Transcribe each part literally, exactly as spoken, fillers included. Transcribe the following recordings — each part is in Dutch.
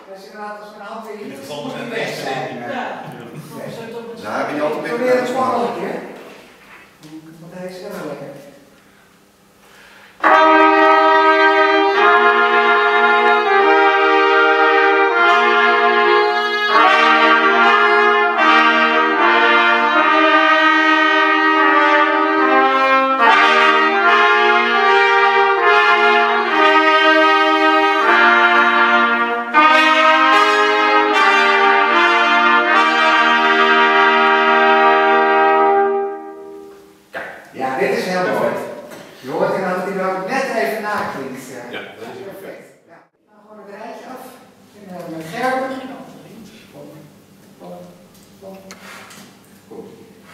Dus inderdaad, als mijn hand weer In hier het geval moet het weg beste zijn. Ja. Daar heb je altijd Ik probeer het spannend, hè? Want hij is heel lekker. Ja, dit is heel mooi. Je hoort inderdaad dat hij er ook net even naklinkt. Ja, dat is perfect. Ja. Nou, gewoon het rijtje af. En met Gerben. Kom, kom, kom. Goed.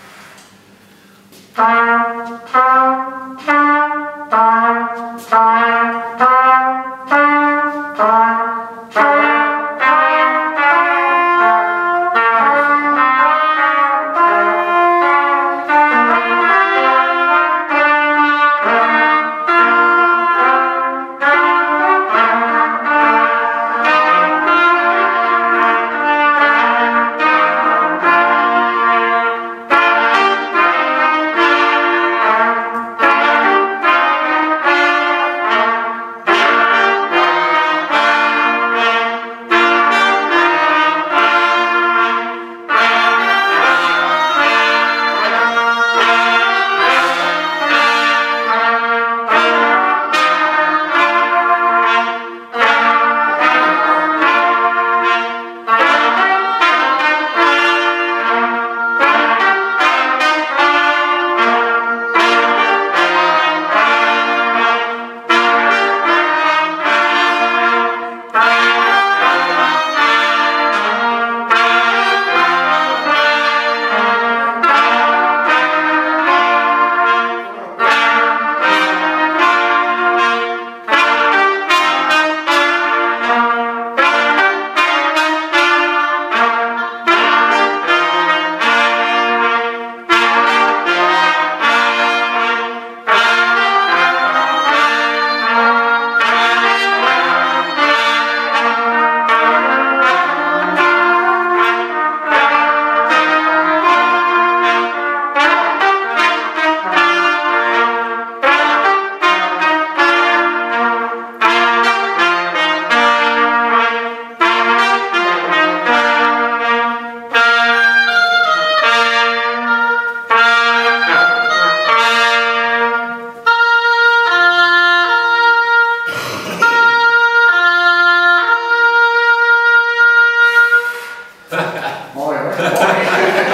Mooi hoor. Mooi.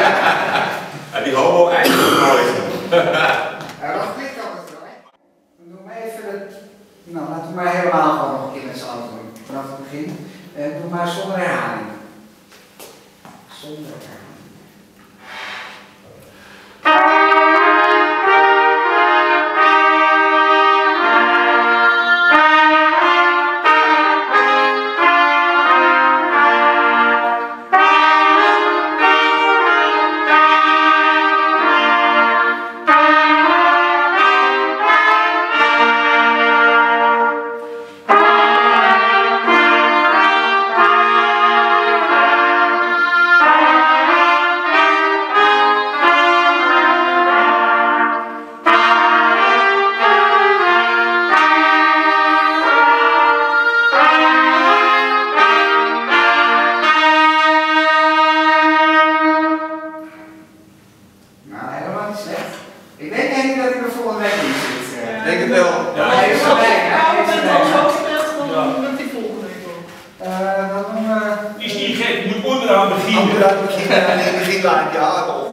Ja, die homo eigenlijk mooi. Ja, dat klinkt altijd wel, hè? Dan doen we even het. Nou, laten we maar helemaal gewoon nog een keer met z'n allen doen. Vanaf het begin. Uh, doe maar zonder herhaling. Zonder herhaling. Ik denk eigenlijk dat ik er volgende week in zit. Ik denk het wel. Ja, hij is erbij. Hij is Ja, erbij. zo gespeeld, dan met die volgende week ook. Uh, dan doen we... Is niet gek, je moet onderaan beginnen. Onderaan beginnen en in het begin laat je haar op.